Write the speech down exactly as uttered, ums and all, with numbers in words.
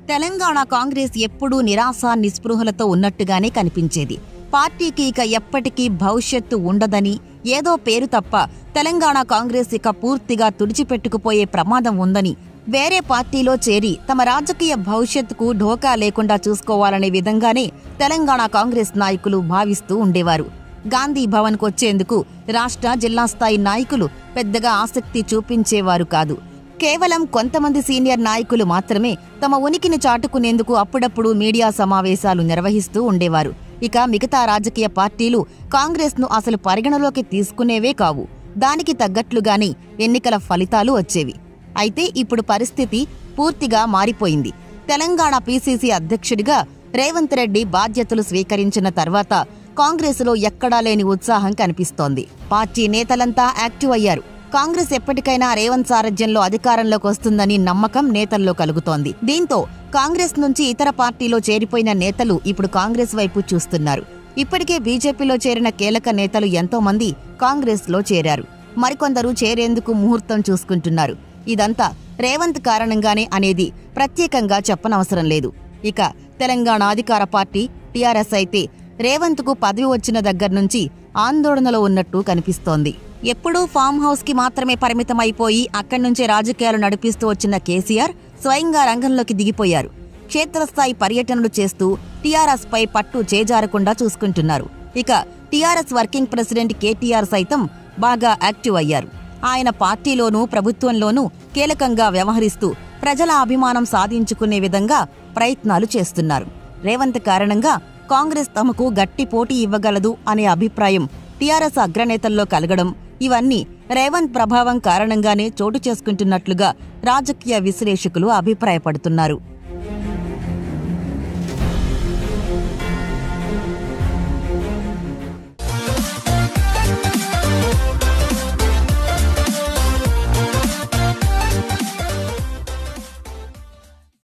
తెలంగాణ కాంగ్రెస్ ఎప్పుడూ నిరాశ నిస్పృహలతో ఉన్నట్టుగానే కనిపించేది. పార్టీకి ఇక ఎప్పటికీ భవిష్యత్తు ఉండదని, ఏదో పేరు తప్ప తెలంగాణ కాంగ్రెస్ ఇక పూర్తిగా తుడిచిపెట్టుకుపోయే ప్రమాదం ఉందని, వేరే పార్టీలో చేరి తమ రాజకీయ భవిష్యత్తుకు ఢోకా లేకుండా చూసుకోవాలనే విధంగానే తెలంగాణ కాంగ్రెస్ నాయకులు భావిస్తూ ఉండేవారు. గాంధీ భవన్కు వచ్చేందుకు రాష్ట్ర జిల్లా స్థాయి నాయకులు పెద్దగా ఆసక్తి చూపించేవారు కాదు. కేవలం కొంతమంది సీనియర్ నాయకులు మాత్రమే తమ ఉనికిని చాటుకునేందుకు అప్పుడప్పుడు మీడియా సమావేశాలు నిర్వహిస్తూ ఉండేవారు. ఇక మిగతా రాజకీయ పార్టీలు కాంగ్రెస్ను అసలు పరిగణలోకి తీసుకునేవే కావు. దానికి తగ్గట్లుగానే ఎన్నికల ఫలితాలు వచ్చేవి. అయితే ఇప్పుడు పరిస్థితి పూర్తిగా మారిపోయింది. తెలంగాణ పీసీసీ అధ్యక్షుడిగా రేవంత్ రెడ్డి బాధ్యతలు స్వీకరించిన తర్వాత కాంగ్రెసులో ఎక్కడా లేని ఉత్సాహం కనిపిస్తోంది. పార్టీ నేతలంతా యాక్టివ్ అయ్యారు. కాంగ్రెస్ ఎప్పటికైనా రేవంత్ సారథ్యంలో అధికారంలోకి వస్తుందని నమ్మకం నేతల్లో కలుగుతోంది. దీంతో కాంగ్రెస్ నుంచి ఇతర పార్టీలో చేరిపోయిన నేతలు ఇప్పుడు కాంగ్రెస్ వైపు చూస్తున్నారు. ఇప్పటికే బీజేపీలో చేరిన కీలక నేతలు ఎంతో మంది కాంగ్రెస్లో చేరారు. మరికొందరు చేరేందుకు ముహూర్తం చూసుకుంటున్నారు. ఇదంతా రేవంత్ కారణంగానే అనేది ప్రత్యేకంగా చెప్పనవసరం లేదు. ఇక తెలంగాణ అధికార పార్టీ టీఆర్ఎస్ అయితే రేవంత్కు పదవి వచ్చిన దగ్గర్నుంచి ఆందోళనలో ఉన్నట్టు కనిపిస్తోంది. ఎప్పుడూ ఫామ్ హౌస్ కి మాత్రమే పరిమితమైపోయి అక్కడి నుంచే రాజకీయాలు నడిపిస్తూ వచ్చిన కేసీఆర్ స్వయంగా రంగంలోకి దిగిపోయారు. క్షేత్రస్థాయి పర్యటనలు చేస్తూ టీఆర్ఎస్ పై పట్టు చేజారకుండా చూసుకుంటున్నారు. ఇక టీఆర్ఎస్ వర్కింగ్ ప్రెసిడెంట్ కేటీఆర్ సైతం బాగా యాక్టివ్ అయ్యారు. ఆయన పార్టీలోనూ ప్రభుత్వంలోనూ కీలకంగా వ్యవహరిస్తూ ప్రజల అభిమానం సాధించుకునే విధంగా ప్రయత్నాలు చేస్తున్నారు. రేవంత్ కారణంగా కాంగ్రెస్ తమకు గట్టి పోటీ ఇవ్వగలదు అనే అభిప్రాయం టీఆర్ఎస్ అగ్రనేతల్లో కలగడం, ఇవన్నీ రేవంత్ ప్రభావం కారణంగానే చోటు చేసుకుంటున్నట్లుగా రాజకీయ విశ్లేషకులు అభిప్రాయపడుతున్నారు.